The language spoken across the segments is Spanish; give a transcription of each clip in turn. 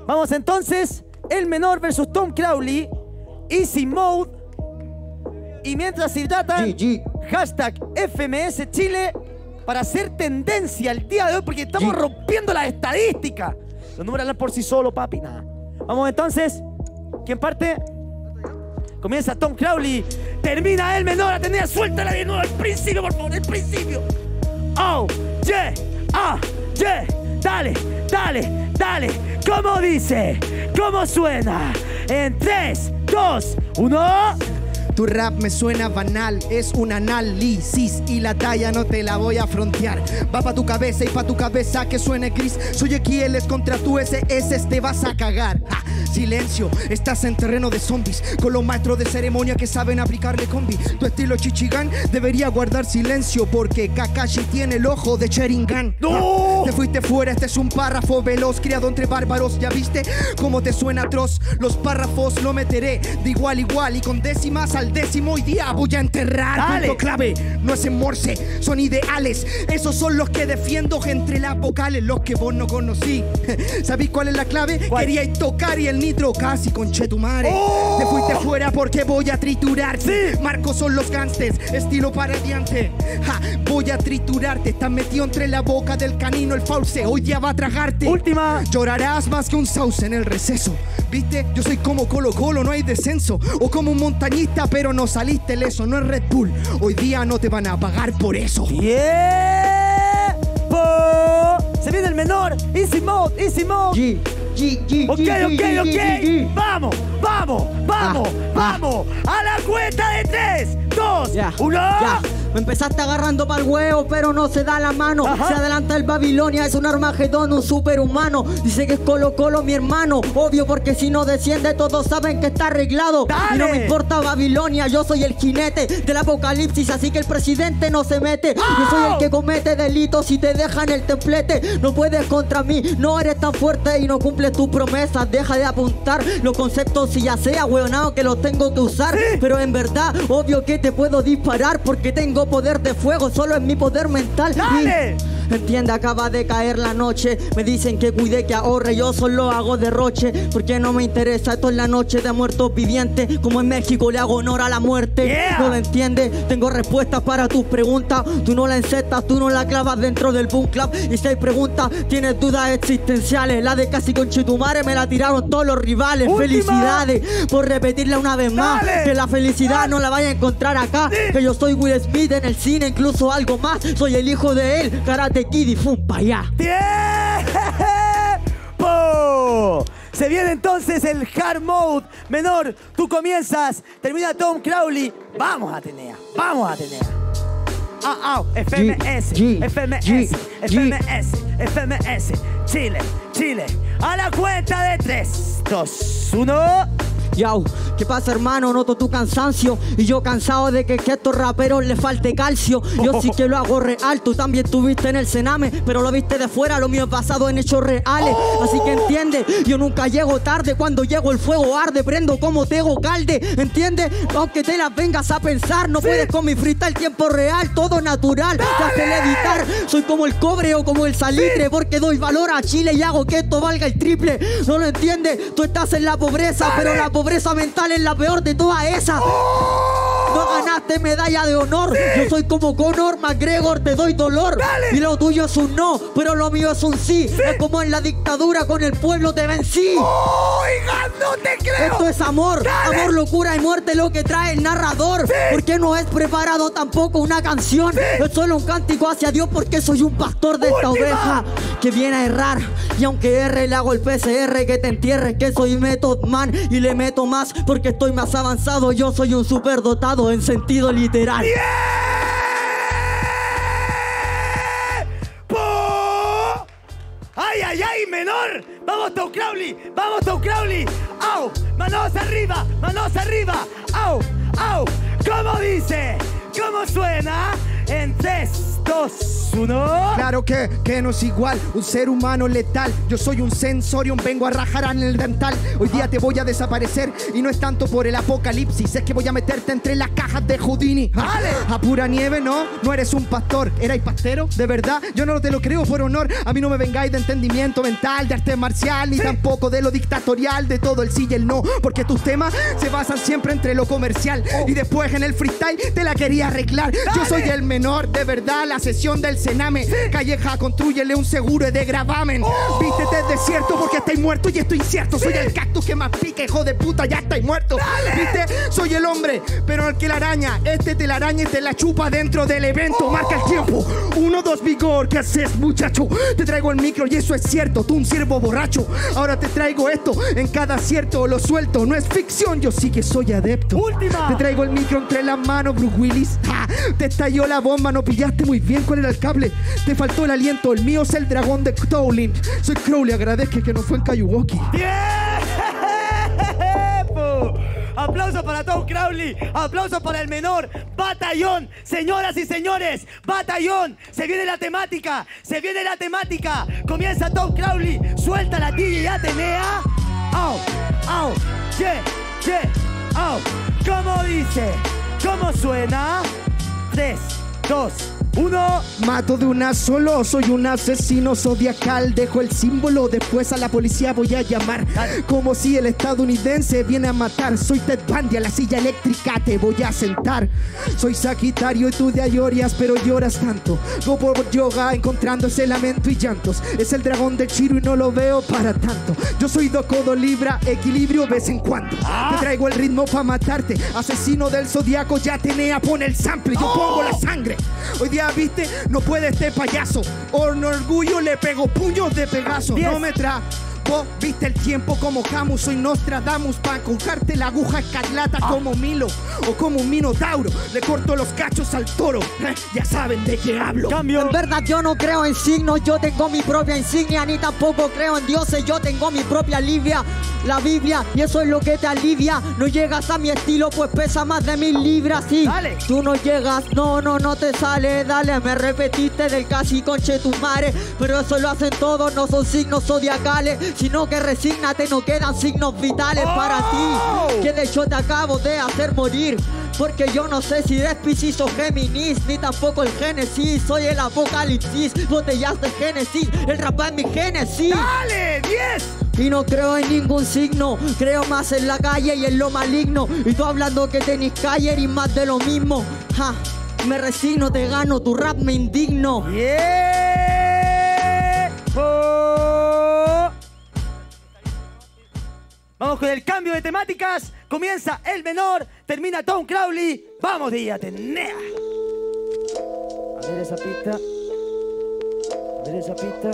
Vamos entonces, el menor versus Tom Crowley, Easy Mode. Y mientras se hidratan, hashtag FMS Chile para hacer tendencia el día de hoy, porque estamos rompiendo las estadísticas. Los números hablan por sí solo, papi, nada. Vamos entonces, ¿quién parte? Comienza Tom Crowley, termina el menor, Atenea, suéltala de nuevo, al principio, por favor, el principio. Oh, yeah, ah, yeah, dale, dale, dale. ¿Cómo dice? ¿Cómo suena? En 3, 2, 1... Tu rap me suena banal, es un análisis y la talla no te la voy a frontear. Va pa' tu cabeza y pa' tu cabeza que suene gris. Soy XL contra tu SS, te vas a cagar. ¡Ja! Silencio, estás en terreno de zombies, con los maestros de ceremonia que saben aplicarle combi. Tu estilo Chichigán debería guardar silencio, porque Kakashi tiene el ojo de Sharingan. ¡No! Te fuiste fuera, este es un párrafo veloz criado entre bárbaros. ¿Ya viste cómo te suena atroz? Los párrafos lo meteré de igual a igual y con décimas al décimo hoy día voy a enterrar. Punto clave, no es en Morse, son ideales. Esos son los que defiendo entre las vocales, los que vos no conocí. ¿Sabéis cuál es la clave? ¿Cuál? Queríais tocar y el nitro casi conchetumare. ¡Oh! Te fuiste fuera porque voy a triturarte. Sí. Marcos son los gangsters, estilo paradiante. Ja, voy a triturarte. Estás metido entre la boca del canino el fauce. Hoy día va a tragarte. Última. Llorarás más que un sauce en el receso. ¿Viste? Yo soy como Colo Colo, no hay descenso. O como un montañista, pero no saliste leso. No es Red Bull. Hoy día no te van a pagar por eso. ¡Tiempo! Se viene el menor. Easy Mode, Easy Mode. Ok. Vamos, vamos, vamos, vamos. A la cuenta de 3, 2, 1. Me empezaste agarrando pa'l huevo, pero no se da la mano. Ajá. Se adelanta el Babilonia, es un Armagedón, un superhumano. Dice que es Colo Colo mi hermano. Obvio, porque si no desciende todos saben que está arreglado. ¡Dale! Y no me importa Babilonia, yo soy el jinete del apocalipsis, así que el presidente no se mete. Yo soy el que comete delitos y te deja en el templete. No puedes contra mí, no eres tan fuerte y no cumples tus promesas. Deja de apuntar los conceptos y ya sea, hueonado, que los tengo que usar. ¿Sí? Pero en verdad, obvio que te puedo disparar porque tengo poder de fuego, solo es mi poder mental. ¡Dale! Entiende, acaba de caer la noche. Me dicen que cuide, que ahorre, yo solo hago derroche. Porque no me interesa, esto es la noche de muertos vivientes. Como en México le hago honor a la muerte. Yeah. No lo entiendes, tengo respuestas para tus preguntas. Tú no la encestas, tú no la clavas dentro del boom club. Y si hay preguntas, tienes dudas existenciales. La de casi conchetumare me la tiraron todos los rivales. Última. Felicidades por repetirla una vez más. Dale. Que la felicidad no la vaya a encontrar acá. Sí. Que yo soy Will Smith en el cine, incluso algo más. Soy el hijo de él, Karate Kid y fum pa' allá. ¡Tiempo! Se viene entonces el Hard Mode. Menor, tú comienzas. Termina Tom Crowley. Vamos, Atenea. Vamos, Atenea. FMS, FMS, FMS, FMS. Chile, Chile. A la cuenta de 3, 2, 1. Yau, ¿qué pasa, hermano? Noto tu cansancio y yo cansado de que a estos raperos les falte calcio. Yo sí que lo hago real, tú también estuviste en el Sename, pero lo viste de fuera, lo mío es basado en hechos reales. Así que entiende, yo nunca llego tarde, cuando llego el fuego arde, prendo como Tego Calde, ¿entiendes? Aunque te las vengas a pensar, no puedes con mi freestyle tiempo real, todo natural. Te hace editar, soy como el cobre o como el salitre, porque doy valor a Chile y hago que esto valga el triple. No lo entiendes, tú estás en la pobreza, pero la pobreza mental es la peor de todas esas. No ganaste medalla de honor. Yo soy como Conor McGregor, te doy dolor. Y lo tuyo es un no, pero lo mío es un sí. Es como en la dictadura, con el pueblo te vencí. ¡Oiga, no te creo! Esto es amor, amor, locura y muerte lo que trae el narrador. Porque no es preparado tampoco una canción. Es solo un cántico hacia Dios porque soy un pastor de esta oveja que viene a errar. Y aunque R le hago el PCR, que te entierres, que soy Method Man y le meto más porque estoy más avanzado. Yo soy un superdotado en sentido literal. ¡Ay, ay, ay, menor! ¡Vamos, Tom Crowley! ¡Vamos, Tom Crowley! ¡Au! ¡Manos arriba! ¡Manos arriba! ¡Au! ¡Au! ¿Cómo dice? ¿Cómo suena? En 3, 2, 1. Claro que no es igual, un ser humano letal. Yo soy un sensorium, vengo a rajar en el dental. Hoy día te voy a desaparecer y no es tanto por el apocalipsis, es que voy a meterte entre las cajas de Houdini. ¡Dale! A pura nieve, no eres un pastor. ¿Erais pastero? ¿De verdad? Yo no te lo creo por honor. A mí no me vengáis de entendimiento mental, de arte marcial, ni tampoco de lo dictatorial, de todo el sí y el no, porque tus temas se basan siempre entre lo comercial. Y después en el freestyle te la quería arreglar. ¡Dale! Yo soy el menor, de verdad, la sesión del Sename. Calleja, construyele un seguro de gravamen. Vístete del desierto porque estáis muertos y estoy incierto. Soy el cactus que más pica, hijo de puta, ya estáis muertos. ¿Viste? Soy el hombre, pero el que la araña. Este te la araña y te la chupa dentro del evento. Marca el tiempo. 1, 2, vigor. ¿Qué haces, muchacho? Te traigo el micro y eso es cierto. Tú un ciervo borracho. Ahora te traigo esto. En cada acierto lo suelto. No es ficción, yo sí que soy adepto. ¡Última! Te traigo el micro entre las manos, Bruce Willis. ¡Ja! Te estalló la bomba, no pillaste muy bien cuál era el cable. Te faltó el aliento, el mío es el dragón de Crowley. Soy Crowley, agradezco que no fue en Kayuwoki. ¡Tiempo! Aplauso para Tom Crowley, aplauso para el menor. Batallón, señoras y señores, batallón. Se viene la temática, se viene la temática. Comienza Tom Crowley, suelta la DJ Atenea. ¡Au! ¡Au! ¡Che! ¡Au! ¿Cómo dice? ¿Cómo suena? 3, 2, 1. Mato de una solo, soy un asesino zodiacal. Dejo el símbolo, después a la policía voy a llamar. Como si el estadounidense viene a matar. Soy Ted Bundy, a la silla eléctrica te voy a sentar. Soy Sagitario y tú de Ayorias, pero lloras tanto. Go por yoga encontrándose lamento y llantos. Es el dragón de Chiru y no lo veo para tanto. Yo soy Docodo Libra, equilibrio vez en cuando. Te traigo el ritmo para matarte. Asesino del zodiaco, ya Atenea, pone el sample, yo pongo la sangre. Hoy día, viste, no puede este payaso. Con orgullo le pego puños de Pegaso. 10. No me vos viste el tiempo como Camus. Soy Nostradamus para colgarte la aguja escarlata como Milo o como un minotauro. Le corto los cachos al toro. Ya saben de qué hablo. Cambio. En verdad yo no creo en signos, yo tengo mi propia insignia. Ni tampoco creo en dioses, yo tengo mi propia Libia, la Biblia, y eso es lo que te alivia. No llegas a mi estilo, pues pesa más de 1000 libras. Sí, dale. Tú no llegas, no te sale. Dale, me repetiste del casi conchetumare. Pero eso lo hacen todos, no son signos zodiacales, sino que resígnate, no quedan signos vitales para ti, que de hecho te acabo de hacer morir. Porque yo no sé si eres Piscis o Géminis, ni tampoco el Génesis. Soy el Apocalipsis, botellas de Génesis, el rap es mi Génesis. ¡Dale! 10. Y no creo en ningún signo, creo más en la calle y en lo maligno. Y tú hablando que tenés calle y más de lo mismo. Ja, me resigno, te gano, tu rap me indigno. Vamos con el cambio de temáticas. Comienza el menor, termina Tom Crowley. Vamos de Atenea. A ver esa pista. A ver esa pista.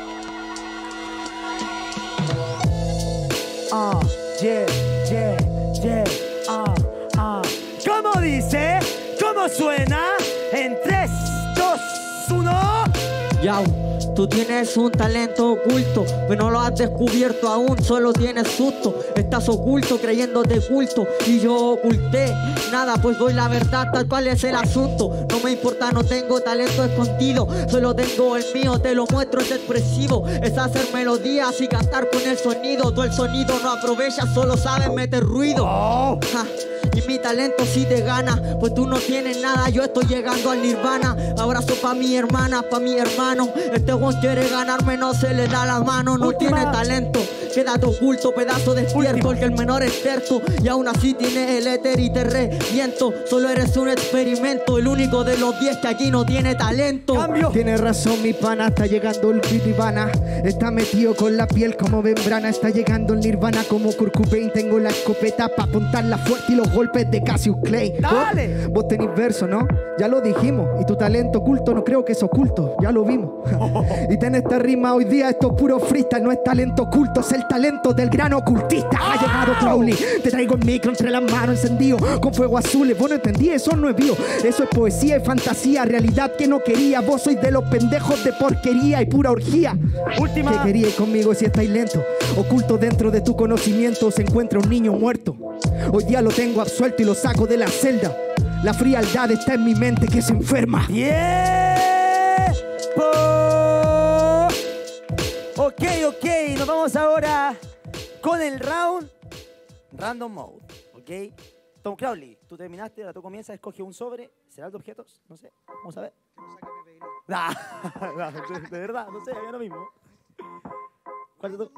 ¿Cómo dice? ¿Cómo suena? En 3, 2, 1. Yao, tú tienes un talento oculto, pero no lo has descubierto aún, solo tienes susto. Estás oculto creyéndote culto y yo oculté nada, pues doy la verdad tal cual es el asunto. No me importa, no tengo talento escondido, solo tengo el mío, te lo muestro, es expresivo. Es hacer melodías y cantar con el sonido. Tú el sonido no aprovechas, solo sabes meter ruido. Ja. Y mi talento sí te gana, pues tú no tienes nada, yo estoy llegando al nirvana. Abrazo pa' mi hermana, pa' mi hermano. Este Juan quiere ganarme, no se le da la mano. No tiene talento, quédate oculto, pedazo despierto. El que el menor es terco y aún así tiene el éter y te reviento. Solo eres un experimento, el único de los 10 que aquí no tiene talento. Cambio. Tienes razón, mi pana, está llegando el Nirvana. Está metido con la piel como membrana. Está llegando el Nirvana como Kurt Cobain. Tengo la escopeta pa' apuntarla fuerte y los golpes de Cassius Clay. ¡Dale! Vos tenés verso, ¿no? Ya lo dijimos. Y tu talento oculto no creo que es oculto. Ya lo vimos. Y tenés esta rima hoy día, esto es puro freestyle. No es talento oculto, es el talento del gran ocultista. Ha llegado Crowley. Te traigo el micro entre las manos encendido con fuego azules. Vos no entendí, eso no es bio. Eso es poesía y fantasía, realidad que no quería. Vos sois de los pendejos de porquería y pura orgía. Última. ¿Qué queríais conmigo si estáis lento? Oculto dentro de tu conocimiento se encuentra un niño muerto. Hoy día lo tengo absuelto y lo saco de la celda. La frialdad está en mi mente que se enferma. ¡Bien! Ok. Nos vamos ahora con el round Random Mode. Ok. Tom Crowley, tú terminaste, ahora tú comienzas, escoge un sobre. ¿Será de objetos? No sé. Vamos a ver. De verdad, no sé, es lo mismo. ¿Cuál de tú?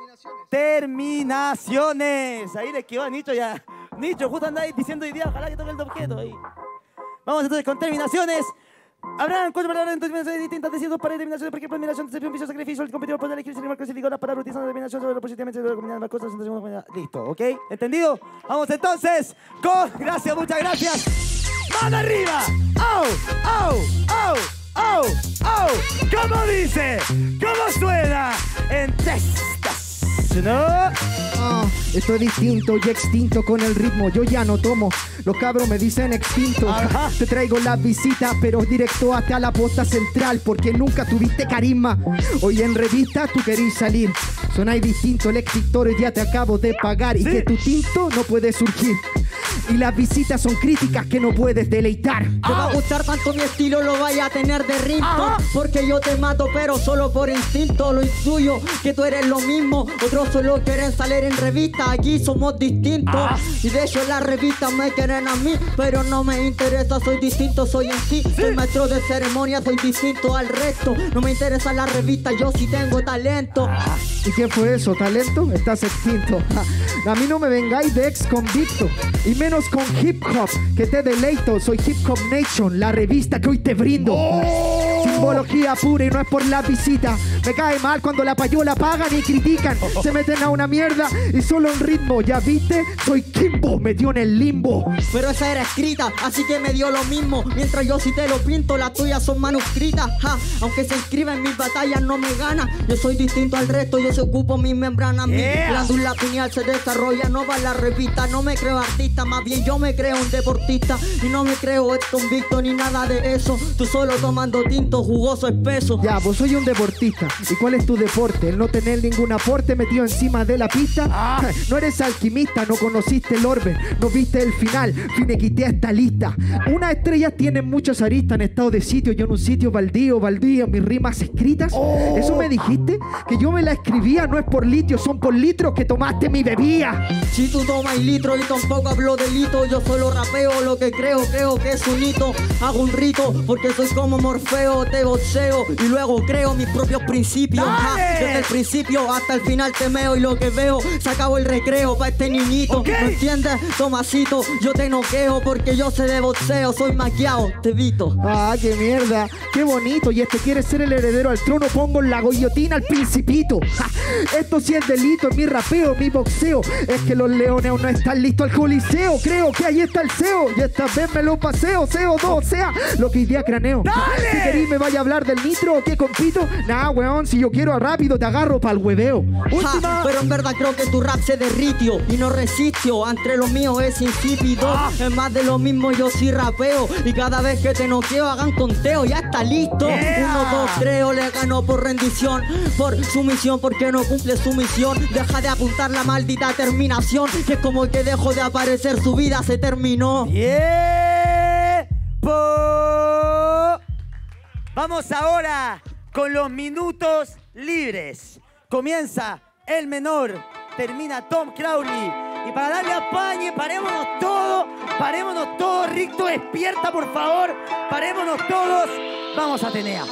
Terminaciones. Ahí le quedó a Nicho ya. Nicho, justo andáis diciendo hoy día, ojalá que toque el de objeto ahí. Vamos entonces con terminaciones. Habrán 4 palabras en terminaciones distintas de ciertos para determinaciones, por ejemplo, eliminación, decepción, vicio, sacrificio. El competidor podrá elegir sin clasificar las palabras utilizando determinación sobre lo positivamente sobre combinar más cosas. Listo, ¿ok? ¿Entendido? Vamos entonces con... Gracias, muchas gracias. ¡Mano arriba! ¡Oh! ¡Oh! ¡Oh! ¡Oh! ¡Oh! ¿Cómo dice? ¿Cómo suena? En testas, ¿no? Estoy distinto y extinto con el ritmo. Yo ya no tomo. Los cabros me dicen extinto. Ajá. Te traigo la visita, pero directo hasta la posta central, porque nunca tuviste carisma. Hoy en revista tú querís salir. Sonáis distinto, el extintor hoy día te acabo de pagar. Y que tu tinto no puede surgir. Y las visitas son críticas que no puedes deleitar. Te va a gustar tanto mi estilo, lo vaya a tener de ritmo. Porque yo te mato, pero solo por instinto. Lo intuyo, que tú eres lo mismo. Otros solo quieren salir en revista. Aquí somos distintos. Y de hecho las revistas me quieren a mí, pero no me interesa, soy distinto, soy en sí. Soy maestro de ceremonia, soy distinto al resto. No me interesa la revista, yo sí tengo talento. ¿Y qué fue eso? ¿Talento? Estás extinto. A mí no me vengáis de ex convicto. Y menos con hip hop, que te deleito. Soy Hip Hop Nation, la revista que hoy te brindo. Simbología pura y no es por la visita. Me cae mal cuando la payola pagan y critican. Se meten a una mierda y solo un ritmo. Ya viste, soy Kimbo, me dio en el limbo. Pero esa era escrita, así que me dio lo mismo. Mientras yo sí te lo pinto, las tuyas son manuscritas. Aunque se inscriba en mis batallas no me gana. Yo soy distinto al resto, yo se ocupo mis membranas. Mi glándula pineal se desarrolla, no va la revista. No me creo artista, más bien yo me creo un deportista. Y no me creo ex convicto ni nada de eso. Tú solo tomando tinto jugoso espeso. Ya, vos soy un deportista. ¿Y cuál es tu deporte? ¿El no tener ningún aporte metido encima de la pista? No eres alquimista, no conociste el orbe, no viste el final, finiquité esta lista. Unas estrellas tienen muchas aristas en estado de sitio. Yo en un sitio baldío, mis rimas escritas. ¿Eso me dijiste? Que yo me la escribía, no es por litio, son por litros que tomaste mi bebida. Si tú tomas litro y tampoco hablo de lito, yo solo rapeo lo que creo que es un hito. Hago un rito porque soy como Morfeo, te boxeo y luego creo mis propios principios. Desde el principio hasta el final te meo y lo que veo, se acabó el recreo pa' este niñito. ¿No entiendes? Tomasito, yo te noqueo porque yo sé de boxeo, soy maquiao, te evito. Qué mierda, qué bonito. Y este quiere ser el heredero al trono, pongo la guillotina al principito. Esto sí es delito, es mi rapeo, mi boxeo. Es que los leones aún no están listos al coliseo. Creo que ahí está el CEO y esta vez me lo paseo. CO2, o sea, lo que hoy día craneo. ¡Dale! Si querís me vaya a hablar del nitro o qué compito. Nah, weón, si yo quiero a rápido te agarro pa'l hueveo. Pero en verdad creo que tu rap se derritió y no resistió. Entre lo mío es insípido. Es más de lo mismo, yo sí rapeo. Y cada vez que te noqueo hagan conteo, ya está listo. 1, 2, 3, le ganó por rendición, por sumisión, porque no cumple su misión. Deja de apuntar la maldita terminación, que es como que dejó de aparecer, su vida se terminó. Vamos ahora con los minutos libres. Comienza el menor, termina Tom Crowley. Y para darle apañe, parémonos todos, Ricto, despierta por favor, parémonos todos. Vamos Atenea.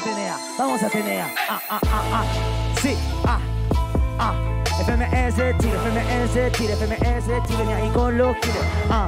Sí, FMS, Chile, Chile, ahí con los giles.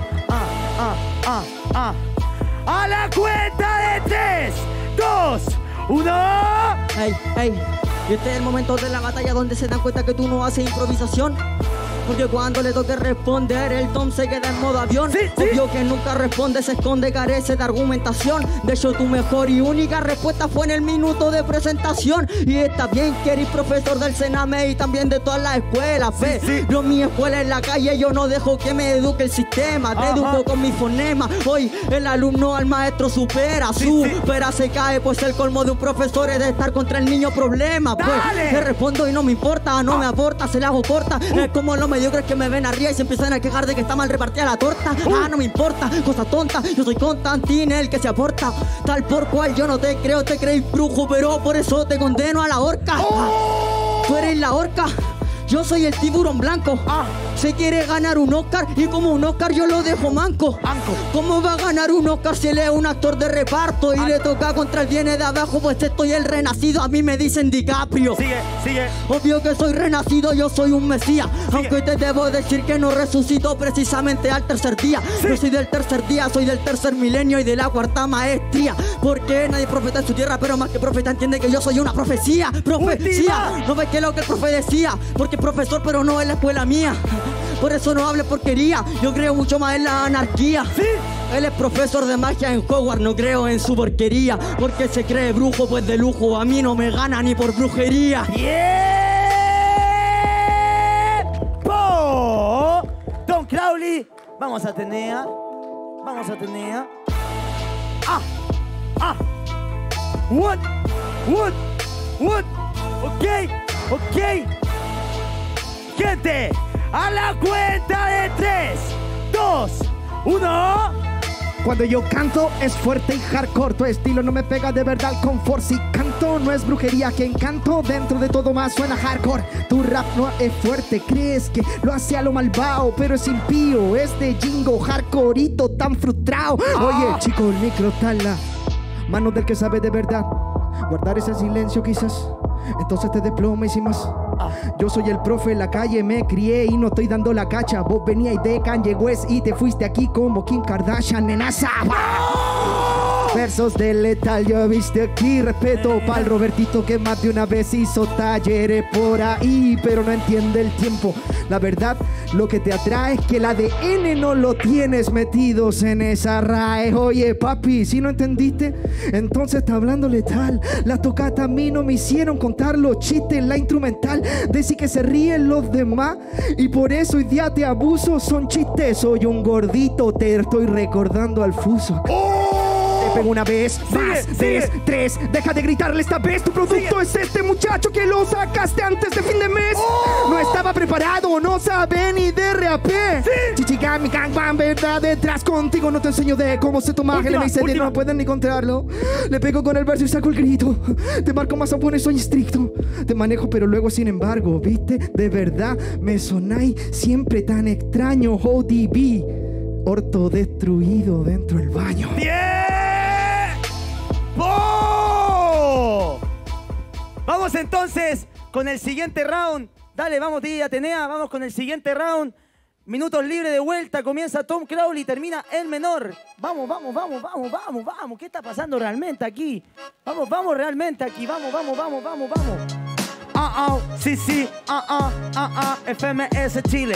A la cuenta de 3, 2, 1. Hey, y este es el momento de la batalla donde se dan cuenta que tú no haces improvisación. Porque cuando le toque responder, el Tom se queda en modo avión. Obvio que nunca responde, se esconde, carece de argumentación. De hecho, tu mejor y única respuesta fue en el minuto de presentación. Y está bien que eres profesor del Sename y también de todas las escuelas. Yo mi escuela en la calle, yo no dejo que me eduque el sistema. Te educo con mi fonema. Hoy el alumno al maestro supera. Supera, se cae, pues el colmo de un profesor es de estar contra el niño problema. Pues le respondo y no me importa, no me aporta, se la hago corta. Es como lo mediocres que me ven arriba y se empiezan a quejar de que está mal repartida la torta. No me importa, cosa tonta, yo soy Constantine, el que se aporta. Tal por cual yo no te creo, te creí brujo, pero por eso te condeno a la horca. Tú eres la orca, yo soy el tiburón blanco. Se quiere ganar un Oscar y como un Oscar yo lo dejo manco. ¿Cómo va a ganar un Oscar si él es un actor de reparto y le toca contra el viene de abajo? Pues estoy el renacido, a mí me dicen DiCaprio. Sigue. Obvio que soy renacido, yo soy un mesías. Aunque te debo decir que no resucito precisamente al tercer día. Yo soy del tercer día, soy del tercer milenio y de la cuarta maestría. Porque nadie es profeta en su tierra, pero más que profeta entiende que yo soy una profecía. Profecía, no ves que lo que el profe decía, porque es profesor pero no en la escuela mía. Por eso no hable porquería, yo creo mucho más en la anarquía. Él es profesor de magia en Hogwarts, no creo en su porquería. Porque se cree brujo, pues de lujo a mí no me gana ni por brujería. Tom Crowley, vamos a Atenea. What? Ok. Gente, a la cuenta de 3, 2, 1. Cuando yo canto es fuerte y hardcore. Tu estilo no me pega de verdad al confort. Si canto no es brujería que encanto, dentro de todo más suena hardcore. Tu rap no es fuerte, crees que lo hace a lo malvado, pero es impío, es de jingo, hardcoreito tan frustrado. Oye chico, el micro está en la mano del que sabe de verdad. Guardar ese silencio quizás, entonces te desploma y sin más. Yo soy el profe en la calle, me crié y no estoy dando la cacha. Vos veníais de Kanye West y te fuiste aquí como Kim Kardashian, nenaza. Versos de letal, yo viste aquí respeto pa'l Robertito que más de una vez hizo talleres por ahí, pero no entiende el tiempo. La verdad, lo que te atrae es que el ADN no lo tienes metidos en esa raíz. Oye, papi, si no entendiste, entonces está hablando letal. La tocata a mí no me hicieron contar los chistes en la instrumental. Decir que se ríen los demás y por eso hoy día te abuso. Son chistes, soy un gordito, te estoy recordando al fuso. Pego una vez, más, tres. Deja de gritarle esta vez. Tu producto es este muchacho que lo sacaste antes de fin de mes. No estaba preparado, no sabe ni de rap. Chichigami, gangbang, verdad detrás contigo. No te enseño de cómo se toma el MICD, no pueden ni encontrarlo. Le pego con el verso y saco el grito. Te marco más a bueno y soy estricto. Te manejo pero luego sin embargo, ¿viste? De verdad me sonáis siempre tan extraño. ODB, orto destruido dentro del baño. Vamos entonces con el siguiente round. Dale, vamos, DJ Atenea, vamos con el siguiente round. Minutos libres de vuelta, comienza Tom Crowley, termina el menor. Vamos. ¿Qué está pasando realmente aquí? Vamos realmente aquí, vamos. Sí, FMS Chile.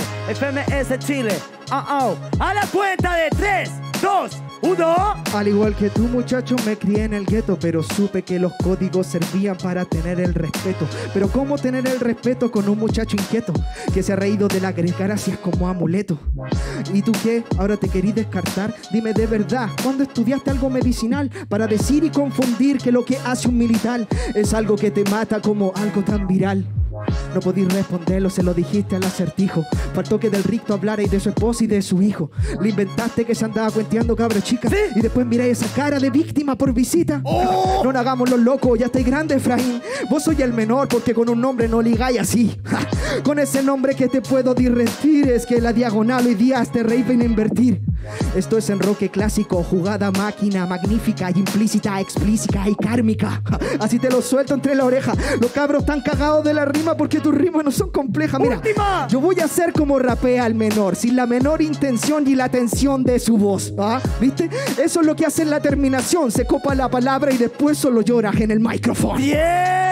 A la cuenta de 3, 2, 1. Al igual que tú, muchacho, me crié en el gueto, pero supe que los códigos servían para tener el respeto. Pero ¿cómo tener el respeto con un muchacho inquieto que se ha reído de las gracias como amuleto? ¿Y tú qué? ¿Ahora te querís descartar? Dime de verdad, ¿cuándo estudiaste algo medicinal para decir y confundir que lo que hace un militar es algo que te mata como algo tan viral? No podí responderlo, se lo dijiste al acertijo. Faltó que del ricto hablara y de su esposa y de su hijo. Le inventaste que se andaba cuenteando cabra chica. ¿Sí? Y después miráis esa cara de víctima por visita. No nos hagamos los locos, ya estáis grande, Efraín. Vos soy el menor porque con un nombre no ligáis así. Con ese nombre que te puedo dirigir es que la diagonal hoy día te reiven a invertir. Esto es enroque clásico, jugada máquina, magnífica, implícita, explícita y kármica. Así te lo suelto entre la oreja. Los cabros están cagados de la rima porque tus rimas no son complejas. Mira, yo voy a hacer como rapea el menor, sin la menor intención y la tensión de su voz. ¿Viste? Eso es lo que hace en la terminación. Se copa la palabra y después solo lloras en el micrófono. ¡Tiempo!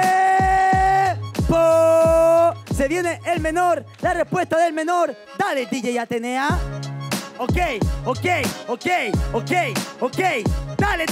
Se viene el menor, la respuesta del menor. Dale, DJ Atenea. Ok. Dale.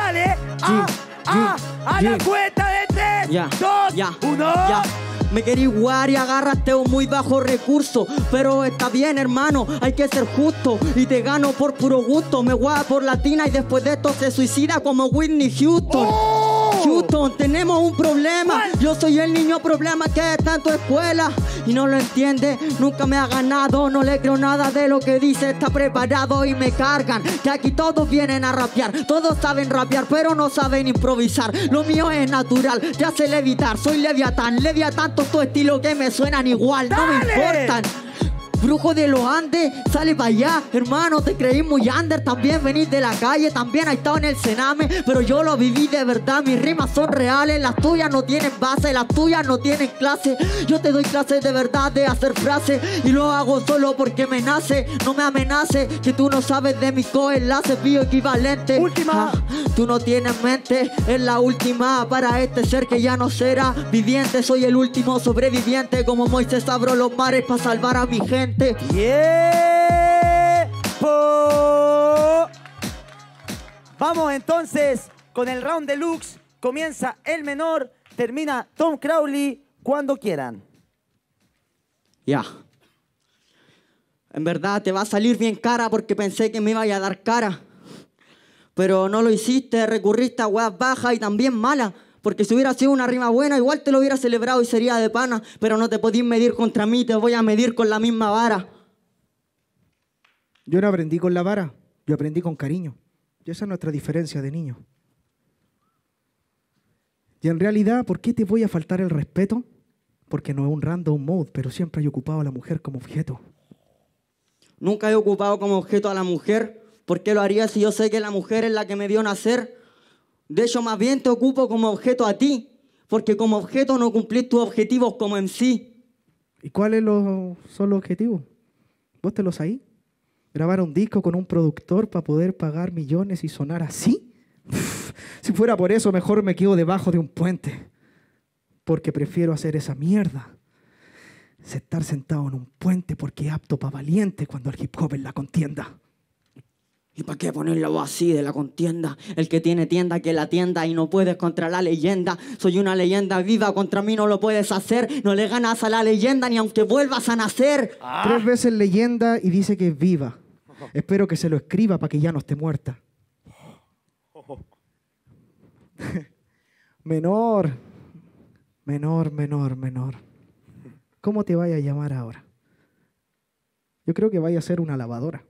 A la cuenta de 3, 2, 1. Me querí guar y agarraste un muy bajo recurso, pero está bien, hermano, hay que ser justo y te gano por puro gusto. Me guapa por latina y después de esto se suicida como Whitney Houston. Houston, tenemos un problema. Yo soy el niño problema que está en tu escuela y no lo entiende, nunca me ha ganado. No le creo nada de lo que dice, está preparado y me cargan. Que aquí todos vienen a rapear, todos saben rapear, pero no saben improvisar. Lo mío es natural, te hace levitar. Soy Leviatán, tanto tu estilo que me suenan igual. No me importan. Brujo de los Andes, sale para allá, hermano, te creí muy under. También venís de la calle, también has estado en el Sename, pero yo lo viví de verdad. Mis rimas son reales, las tuyas no tienen base, las tuyas no tienen clase. Yo te doy clases de verdad de hacer frases y lo hago solo porque me nace. No me amenaces, que tú no sabes de mis coenlaces bioequivalentes. Última. Tú no tienes mente, es la última para este ser que ya no será viviente. Soy el último sobreviviente, como Moisés abro los mares para salvar a mi gente. Vamos entonces con el round deluxe. Comienza el menor, termina Tom Crowley, cuando quieran. Ya. En verdad te va a salir bien cara porque pensé que me iba a dar cara. Pero no lo hiciste, recurriste a weas bajas y también malas. Porque si hubiera sido una rima buena, igual te lo hubiera celebrado y sería de pana. Pero no te podís medir contra mí, te voy a medir con la misma vara. Yo no aprendí con la vara, yo aprendí con cariño. Y esa es nuestra diferencia de niño. Y en realidad, ¿por qué te voy a faltar el respeto? Porque no es un random mode, pero siempre he ocupado a la mujer como objeto. Nunca he ocupado como objeto a la mujer. ¿Por qué lo haría si yo sé que la mujer es la que me vio nacer? De hecho, más bien te ocupo como objeto a ti, porque como objeto no cumplís tus objetivos como MC. ¿Y cuáles son los objetivos? ¿Vos te los sabés? ¿Grabar un disco con un productor para poder pagar millones y sonar así? Si fuera por eso, mejor me quedo debajo de un puente. Porque prefiero hacer esa mierda. Estar sentado en un puente porque es apto para valiente cuando el hip hop es la contienda. ¿Y para qué ponerlo así de la contienda? El que tiene tienda que la tienda y no puedes contra la leyenda. Soy una leyenda viva, contra mí no lo puedes hacer. No le ganas a la leyenda ni aunque vuelvas a nacer. 3 veces leyenda y dice que es viva. Espero que se lo escriba para que ya no esté muerta. Menor. ¿Cómo te vaya a llamar ahora? Yo creo que vaya a ser una lavadora.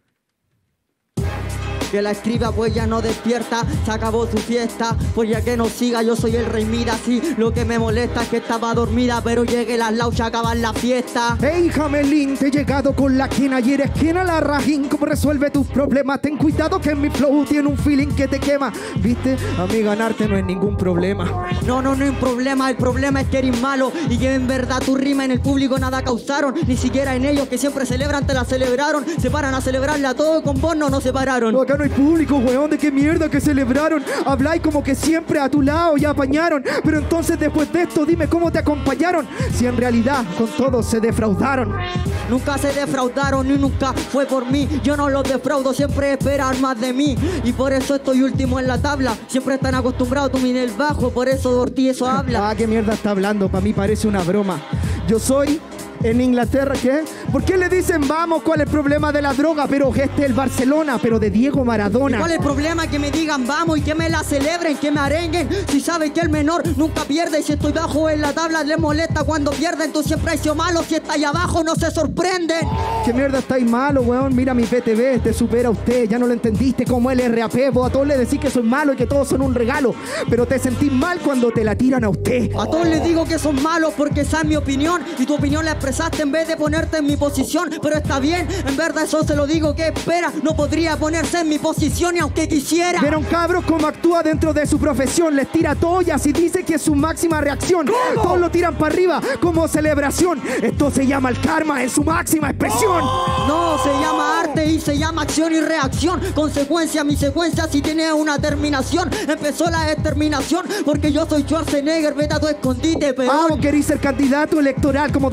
Que la escriba pues ya no despierta, se acabó su fiesta, pues ya que no siga yo soy el rey Midas. Sí, lo que me molesta es que estaba dormida, pero llegue las lauchas a acabar la fiesta. Hey Jamelín, te he llegado con la quena y eres quien a la rajín. ¿Cómo resuelve tus problemas? Ten cuidado que en mi flow tiene un feeling que te quema. ¿Viste? A mí ganarte no es ningún problema. No es un problema, el problema es que eres malo y que en verdad tu rima en el público nada causaron. Ni siquiera en ellos que siempre celebran te la celebraron. Se paran a celebrarla todo, con vos no se pararon. Acá no hay público, weón, ¿de qué mierda que celebraron? Habláis como que siempre a tu lado ya apañaron. Pero entonces después de esto dime cómo te acompañaron. Si en realidad con todos se defraudaron. Nunca se defraudaron y nunca fue por mí. Yo no los defraudo, siempre esperan más de mí. Y por eso estoy último en la tabla. Siempre están acostumbrados, tú mira el bajo. Por eso Dortí eso habla. ¿qué mierda está hablando? Para mí parece una broma. Yo soy... En Inglaterra, ¿qué? ¿Por qué le dicen vamos? ¿Cuál es el problema de la droga? Pero este es el Barcelona, pero de Diego Maradona. ¿Y cuál es el problema? Que me digan vamos y que me la celebren, que me arenguen. Si saben que el menor nunca pierde y si estoy bajo en la tabla les molesta cuando pierden. Tú siempre has sido malo, si está ahí abajo no se sorprenden. ¿Qué mierda estáis malo, weón? Mira mi PTV, te supera usted. Ya no lo entendiste como el RAP. Vos a todos le decís que soy malo y que todos son un regalo. Pero te sentís mal cuando te la tiran a usted. A todos les digo que son malos porque esa es mi opinión y tu opinión la expresaste en vez de ponerte en mi posición. Pero está bien, en verdad eso se lo digo que espera. No podría ponerse en mi posición ni aunque quisiera. Vieron cabros cómo actúa dentro de su profesión. Les tira toallas y dice que es su máxima reacción. ¿Cómo? Todos lo tiran para arriba como celebración. Esto se llama el karma en su máxima expresión. No, se llama arte y se llama acción y reacción. Consecuencia, mi secuencia si tiene una terminación. Empezó la determinación porque yo soy Schwarzenegger. Vete a tu escondite, pero querís ser candidato electoral como Donald Trump.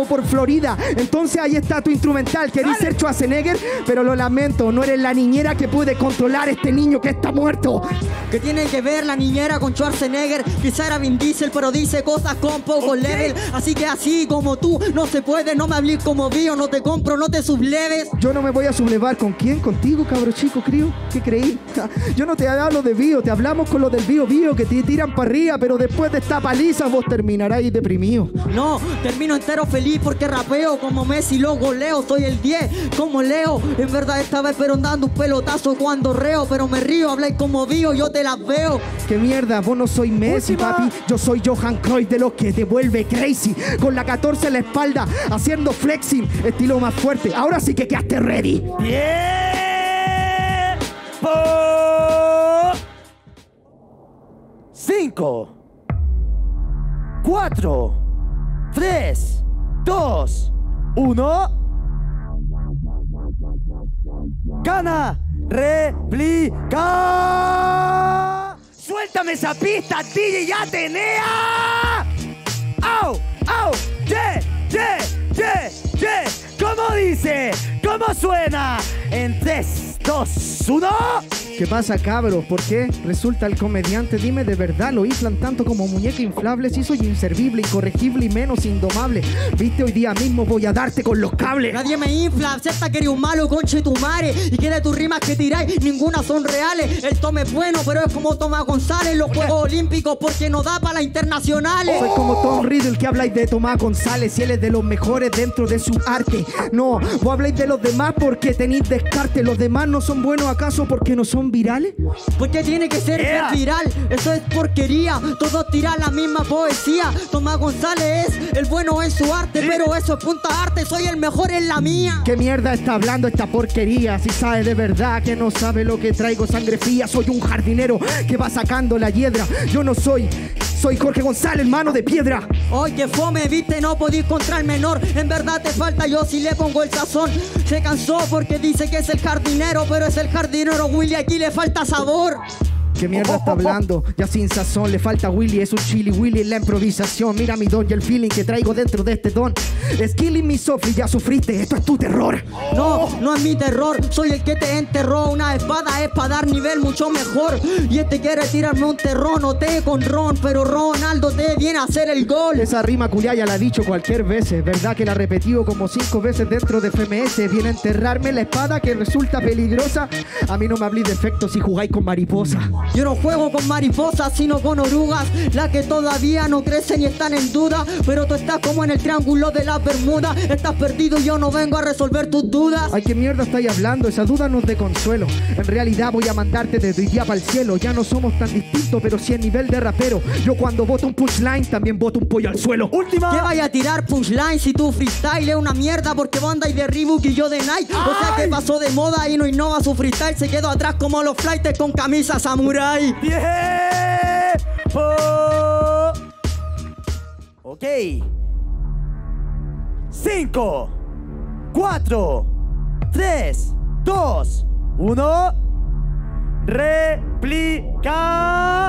vivo por Florida. Entonces ahí está tu instrumental. Querís ser Schwarzenegger, pero lo lamento, no eres la niñera que puede controlar a este niño que está muerto. ¿Qué tiene que ver la niñera con Schwarzenegger? Quizá era Vin Diesel, pero dice cosas con poco level. Así que así como tú, no se puede, no me hables como Bio, no te compro, no te subleves. Yo no me voy a sublevar. ¿Con quién? ¿Contigo, cabro chico, crío? ¿Qué creí? Yo no te hablo de Bio, te hablamos con los del Bio que te tiran para arriba, pero después de esta paliza vos terminarás deprimido. No, termino entero feliz porque rapeo como Messi, lo goleo, soy el 10 como Leo. En verdad estaba esperando un pelotazo cuando reo, pero me río, habláis como Bio, yo te las veo. ¿Qué mierda? Vos no soy Messi, papi. Yo soy Johan Cruyff de los que te vuelve crazy. Con la 14 en la espalda, haciendo flexing, estilo más fuerte. Ahora sí que quedaste ready. ¡Tiempo! 5, 4, 3, 2, 1. Gana, réplica. Suéltame esa pista, DJ Atenea. ¡Au! ¡Au! ¡Yeah! ¡Yeah! ¡Yeah! ¡Yeah! ¿Cómo dice? ¿Cómo suena? En 3, 2, 1. ¿Qué pasa, cabros? ¿Por qué resulta el comediante? Dime de verdad, lo inflan tanto como muñeca inflable. Si soy inservible, incorregible y menos indomable. Viste, hoy día mismo voy a darte con los cables. Nadie me infla, acepta que eres un malo conche tu madre. Y que de tus rimas que tiráis, ninguna son reales. El tome es bueno, pero es como Tomás González en los Juegos Olímpicos porque no da para las internacionales. Soy como Tom Riddle que habláis de Tomás González y él es de los mejores dentro de su arte. No, vos habláis de los demás porque tenéis descarte. ¿Los demás no son buenos acaso porque no son virales? Porque tiene que ser viral, eso es porquería. Todos tiran la misma poesía. Tomás González es el bueno en su arte, pero eso es punta arte, soy el mejor en la mía. ¿Qué mierda está hablando esta porquería? Si sabe de verdad que no sabe lo que traigo, sangre fría. Soy un jardinero que va sacando la hiedra. Yo no soy Jorge González, mano de piedra. Hoy que fome, viste, no podís contra el menor. En verdad te falta, yo si le pongo el sazón. Se cansó porque dice que es el jardinero, pero es el jardinero Willy, aquí le falta sabor. ¿Qué mierda está hablando? Ya sin sazón, le falta Willy, es un chili Willy en la improvisación. Mira mi don y el feeling que traigo dentro de este don. Skilling mi sofri, ya sufriste, esto es tu terror. No, no es mi terror, soy el que te enterró. Una espada es para dar nivel mucho mejor. Y este quiere tirarme un terrón, o té con Ron, pero Ronaldo te viene a hacer el gol. Esa rima culia ya la ha dicho cualquier vez, verdad que la ha repetido como 5 veces dentro de FMS. Viene a enterrarme la espada que resulta peligrosa. A mí no me habléis de efectos si jugáis con mariposa. Yo no juego con mariposas, sino con orugas, las que todavía no crecen y están en duda. Pero tú estás como en el triángulo de la Bermuda. Estás perdido y yo no vengo a resolver tus dudas. Ay, ¿qué mierda estáis hablando? Esa duda no es de consuelo. En realidad voy a mandarte desde hoy día para el cielo. Ya no somos tan distintos, pero sí en nivel de rapero. Yo cuando boto un punchline, también boto un pollo al suelo. Última. ¿Qué vaya a tirar punchline si tu freestyle es una mierda? Porque vos andáis de Reebok y yo de Nike. O sea que pasó de moda y no innova su freestyle. Se quedó atrás como los flights con camisa samurai. ¡Tiempo! Ok. 5, 4, 3, 2, 1. Réplica.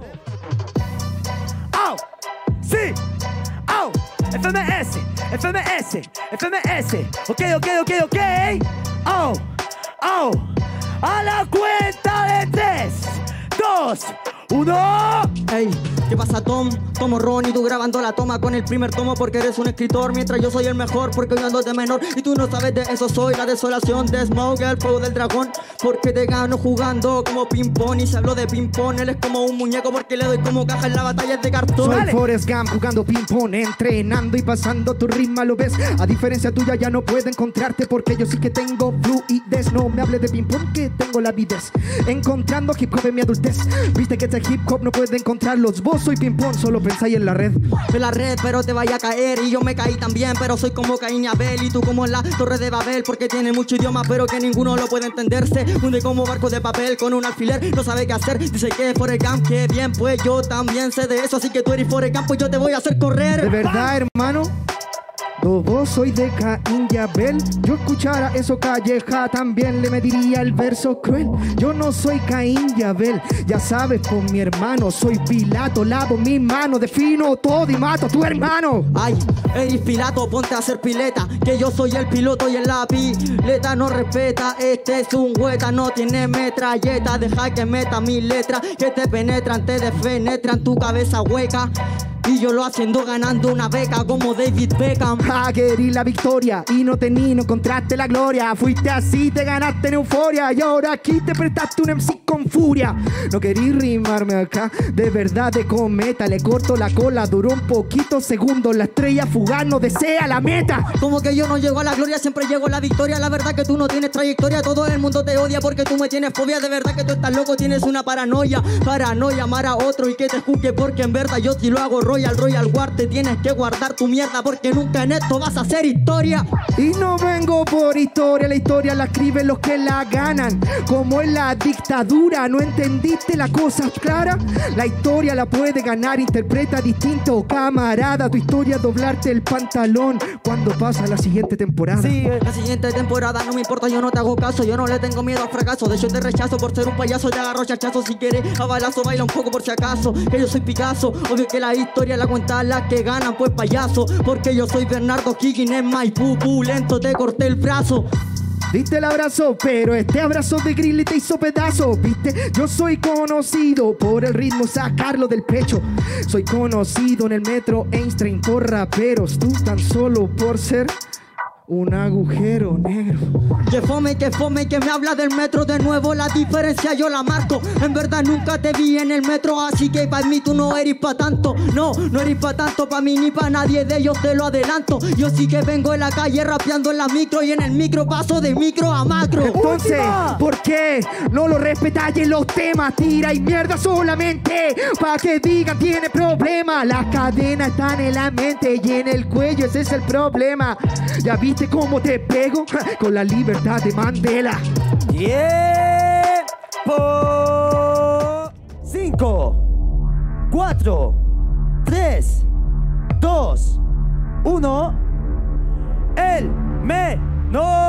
¡Au! ¡Sí! ¡Au! FMS, FMS, FMS. Ok. ¡Au! ¡Au! A la cuenta de 3, 2, 1. Ey, ¿qué pasa, Tom? Tomo Ron y tú grabando la toma con el primer tomo porque eres un escritor, mientras yo soy el mejor porque hoy ando de menor y tú no sabes de eso. Soy la desolación de Smoke, el fuego del dragón, porque te gano jugando como ping-pong. Y si hablo de ping-pong, él es como un muñeco porque le doy como caja en la batalla de cartón. Soy Forrest Gump jugando ping-pong, entrenando y pasando tu ritmo, lo ves. A diferencia tuya ya no puedo encontrarte porque yo sí que tengo fluidez. No me hables de ping-pong que tengo la avidez, encontrando hip hop en mi adultez. Viste que este hip hop no puede encontrarlos. Vos soy ping-pong, solo pensáis en la red. En la red, pero te vaya a caer. Y yo me caí también, pero soy como Caín y Abel. Y tú como en la torre de Babel, porque tiene mucho idioma, pero que ninguno lo puede entenderse. Hunde como barco de papel con un alfiler, no sabe qué hacer. Dice que es Forrest Gump, que bien, pues yo también sé de eso. Así que tú eres Forrest Gump, pues yo te voy a hacer correr. ¿De verdad, hermano? Vos soy de Caín y Abel. Yo escuchara eso calleja, también le mediría el verso cruel. Yo no soy Caín y Abel, ya sabes, por mi hermano. Soy Pilato, lavo mis manos, defino todo y mato a tu hermano. Ay, eres Pilato, ponte a hacer pileta, que yo soy el piloto y en la pileta no respeta. Este es un hueta, no tiene metralleta. Deja que meta mis letras, que te penetran, te despenetran tu cabeza hueca. Y yo lo haciendo ganando una beca como David Beckham. Querí la victoria y no encontraste la gloria. Fuiste así, te ganaste en euforia y ahora aquí te prestaste un MC con furia. No querí rimarme acá, de verdad de cometa. Le corto la cola, duró un poquito segundos. La estrella fugaz no desea la meta. Como que yo no llego a la gloria, siempre llego a la victoria. La verdad que tú no tienes trayectoria, todo el mundo te odia porque tú me tienes fobia. De verdad que tú estás loco, tienes una paranoia. Paranoia, amar a otro y que te juzgue porque en verdad yo sí lo hago Royal Guard, te tienes que guardar tu mierda porque nunca en esto vas a hacer historia. Y no vengo por historia, la historia la escriben los que la ganan. Como en la dictadura, ¿no entendiste la cosa clara? La historia la puede ganar, interpreta distinto, camarada. Tu historia es doblarte el pantalón cuando pasa la siguiente temporada. Sí, la siguiente temporada no me importa, yo no te hago caso, yo no le tengo miedo al fracaso. De hecho te rechazo por ser un payaso, te agarro chachazo. Si quieres a balazo, baila un poco por si acaso, que yo soy Picasso. Obvio que la historia la cuenta las que ganan, pues payaso, porque yo soy Bernardo Higgins en Maipú, lento te corté el brazo. Diste el abrazo, pero este abrazo de Grilly te hizo pedazo, ¿viste? Yo soy conocido por el ritmo, sacarlo del pecho. Soy conocido en el metro Einstein por raperos, tú tan solo por ser un agujero negro. Que fome, que me habla del metro de nuevo. La diferencia yo la marco. En verdad nunca te vi en el metro, así que para mí tú no eres pa' tanto. No eres pa' tanto, pa' mí ni pa' nadie de ellos, te lo adelanto. Yo sí que vengo en la calle rapeando en la micro y en el micro paso de micro a macro. Entonces, ¿por qué no lo respetáis en los temas? Tira y mierda solamente pa' que digan tiene problema. Las cadenas están en la mente y en el cuello, ese es el problema. Ya viste cómo te pego con la libertad de Mandela. Tiempo. 5, 4, 3, 2, 1. El menor